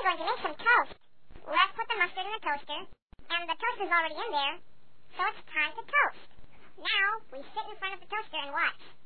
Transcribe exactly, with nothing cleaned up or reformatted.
going to make some toast. Let's put the mustard in the toaster, and the toaster's already in there, so it's time to toast. Now, we sit in front of the toaster and watch.